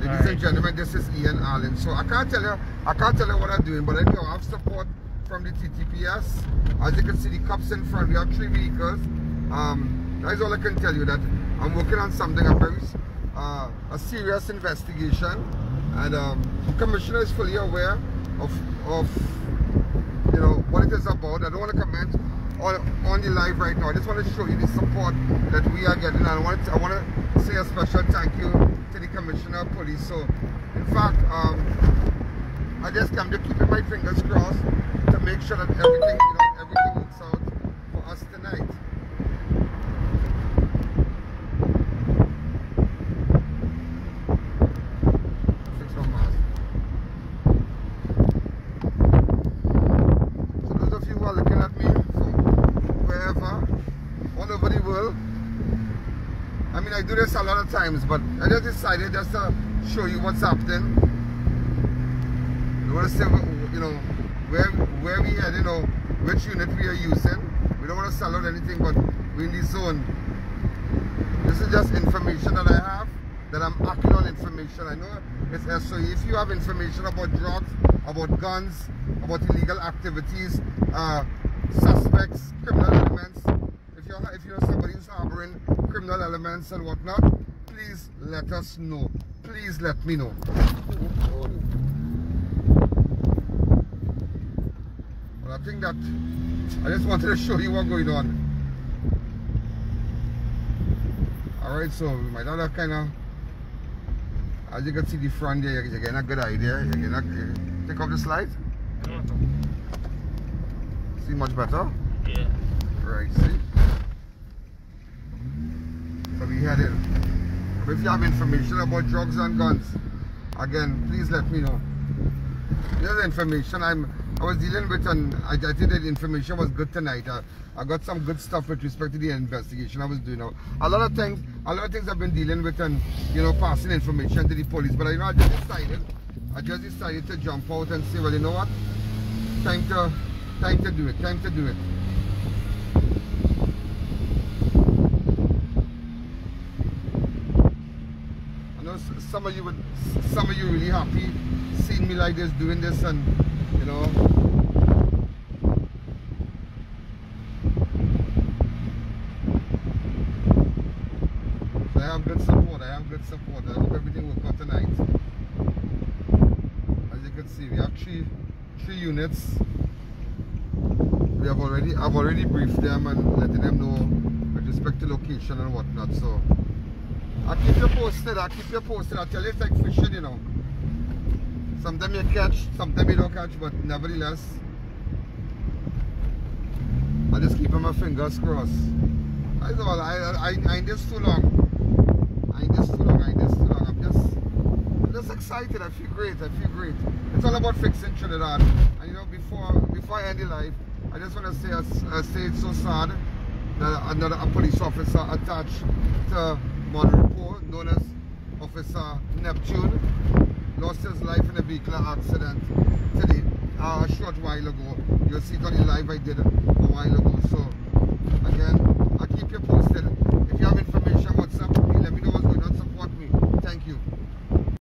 Ladies and gentlemen, this is Ian Allen. So I can't tell you what I'm doing, but anyhow, I have support from the TTPS. As you can see, the cops in front, we have 3 vehicles. That's all I can tell you, that I'm working on something, a serious investigation, and the commissioner is fully aware of you know what it is about. I don't want to comment on the live right now. I just want to show you the support that we are getting, and I want to say a special thank you to the Commissioner of Police. So in fact, I just come to keeping my fingers crossed to make sure that everything works out for us tonight. Fix my mask. So those of you who are looking at me from wherever, all over the world, I mean, I do this a lot of times, but I just decided just to show you what's happening. I want to say, you know, where we head, you know, which unit we are using. We don't want to sell out anything, but we're in the zone. This is just information that I have, that I'm acting on information. I know it's SOE. If you have information about drugs, about guns, about illegal activities, suspects, criminal elements, if you're somebody who's harboring criminal elements and whatnot, please let us know. Please let me know. Well, I think that I just wanted to show you what's going on. Alright, so we might have that kind of, as you can see the front there, you're getting a good idea. Take off the slide. See much better? Yeah. Right, see? So we head in. If you have information about drugs and guns, again, please let me know. Here's information I was dealing with, and I think that the information was good tonight. I got some good stuff with respect to the investigation I was doing now. A lot of things I've been dealing with, and you know, passing information to the police. But you know, I just decided to jump out and say, well, you know what? Time to do it. Time to do it. I know some of you really happy seeing me like this, doing this, and you know. So I have good support. I hope everything will go tonight. As you can see, we have three units. I've already briefed them and letting them know with respect to location and whatnot. So I'll keep you posted. I tell you, it's like fishing, you know. Sometimes you catch, sometimes you don't catch, but nevertheless, I just keep my fingers crossed. That's all. I ain't this too long. I'm just excited. I feel great. It's all about fixing Trinidad. And you know, before I end the live, I just want to say it's so sad that a police officer attached to Monrepo, known as Officer Neptune, lost his life in a vehicular accident today, a short while ago. You'll see it on the live I did a while ago. So again, I'll keep you posted.